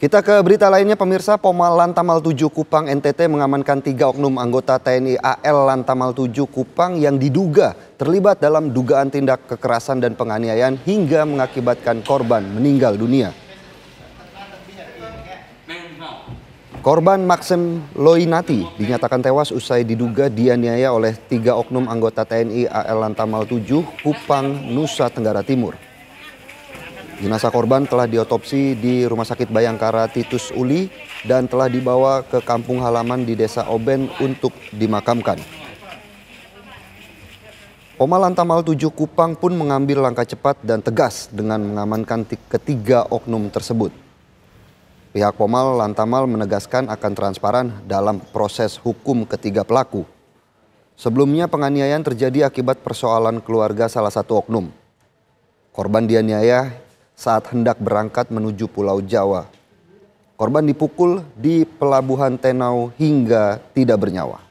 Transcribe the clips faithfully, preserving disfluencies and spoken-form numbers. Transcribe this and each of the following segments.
Kita ke berita lainnya, pemirsa. Pomal Lantamal tujuh Kupang N T T mengamankan tiga oknum anggota T N I A L Lantamal tujuh Kupang yang diduga terlibat dalam dugaan tindak kekerasan dan penganiayaan hingga mengakibatkan korban meninggal dunia. Korban Maxim Loinati dinyatakan tewas usai diduga dianiaya oleh tiga oknum anggota T N I A L Lantamal tujuh Kupang, Nusa Tenggara Timur. Jenazah korban telah diotopsi di Rumah Sakit Bayangkara Titus Uli dan telah dibawa ke kampung halaman di Desa Oben untuk dimakamkan. Pomal Lantamal tujuh Kupang pun mengambil langkah cepat dan tegas dengan mengamankan ketiga oknum tersebut. Pihak Pomal Lantamal menegaskan akan transparan dalam proses hukum ketiga pelaku. Sebelumnya penganiayaan terjadi akibat persoalan keluarga salah satu oknum. Korban dianiaya saat hendak berangkat menuju Pulau Jawa. Korban dipukul di Pelabuhan Tenau hingga tidak bernyawa.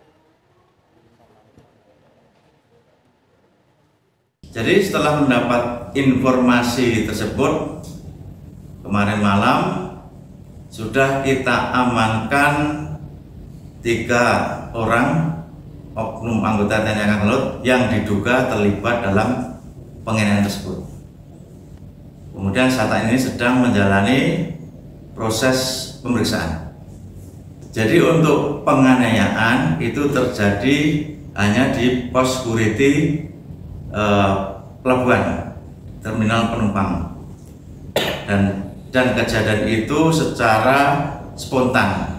Jadi setelah mendapat informasi tersebut, kemarin malam sudah kita amankan tiga orang oknum anggota T N I Angkatan Laut yang diduga terlibat dalam penganiayaan tersebut. Kemudian saat ini sedang menjalani proses pemeriksaan. Jadi untuk penganiayaan itu terjadi hanya di pos security eh, pelabuhan terminal penumpang dan dan kejadian itu secara spontan.